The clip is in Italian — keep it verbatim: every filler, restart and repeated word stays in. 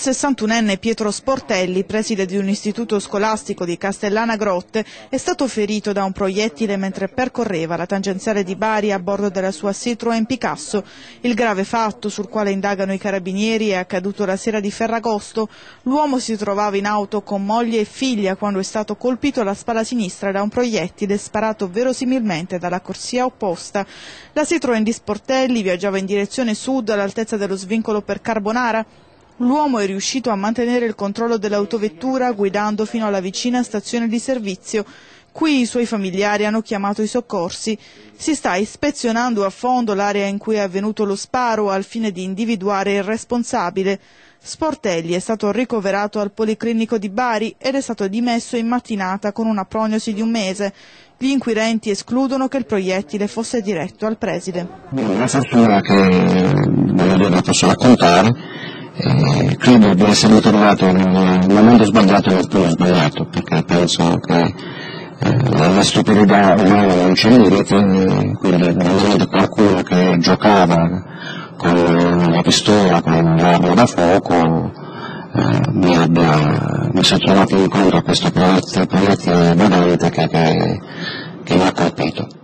sessantunenne Pietro Sportelli, preside di un istituto scolastico di Castellana Grotte, è stato ferito da un proiettile mentre percorreva la tangenziale di Bari a bordo della sua Citroën Picasso. Il grave fatto, sul quale indagano i carabinieri, è accaduto la sera di Ferragosto. L'uomo si trovava in auto con moglie e figlia quando è stato colpito alla spalla sinistra da un proiettile sparato verosimilmente dalla corsia opposta. La Citroën di Sportelli viaggiava in direzione sud all'altezza dello svincolo per Carbonara. L'uomo è riuscito a mantenere il controllo dell'autovettura guidando fino alla vicina stazione di servizio. Qui i suoi familiari hanno chiamato i soccorsi. Si sta ispezionando a fondo l'area in cui è avvenuto lo sparo al fine di individuare il responsabile. Sportelli è stato ricoverato al Policlinico di Bari ed è stato dimesso in mattinata con una prognosi di un mese. Gli inquirenti escludono che il proiettile fosse diretto al preside. Una fortuna che non la posso raccontare. Eh, credo di essere trovato nel momento sbagliato e nel punto sbagliato, perché penso che eh, la stupidità umana non c'è limite, eh, quindi veramente qualcuno che giocava con una pistola, con un'arma da fuoco, eh, mi, abbia, mi sono trovato incontro a questo proiettile badante che, che, che mi ha colpito.